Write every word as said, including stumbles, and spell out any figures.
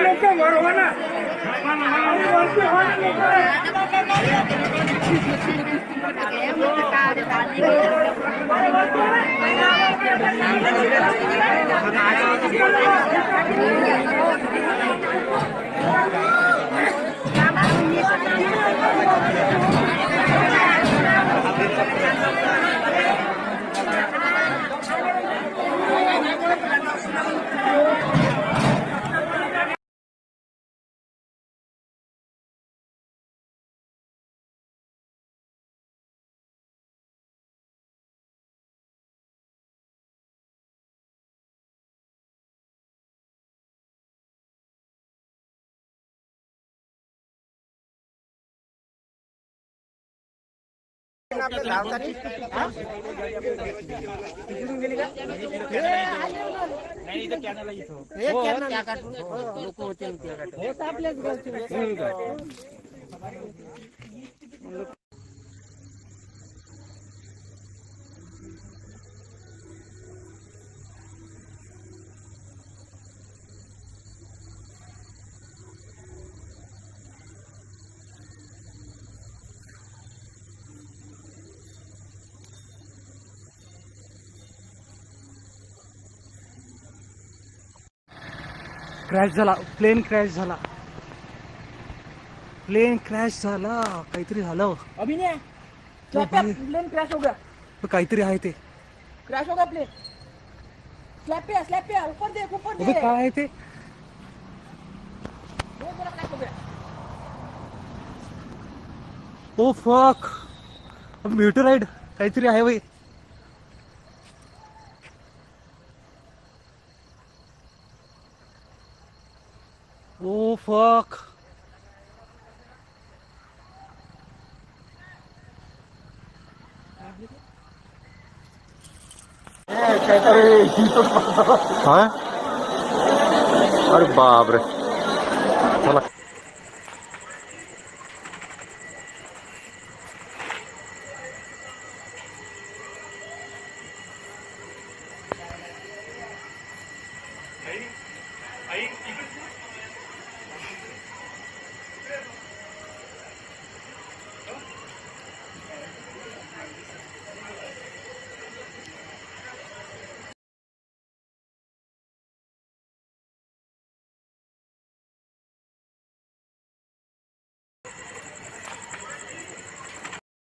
Crash झाला, plane crash झाला, plane crash झाला, काहीतरी झालं. अभिनय प्लेन क्रैश हो गया, काहीतरी आहे ते. क्रैश हो गया प्लेन. स्लैब पे स्लैब पे ऊपर देख ऊपर देख. काय आहे ते? बहुत बड़ा क्रैश हो गया. ओ फक, मीटराइड काहीतरी आहे भाई. ओ फक, अरे बाप रे. चला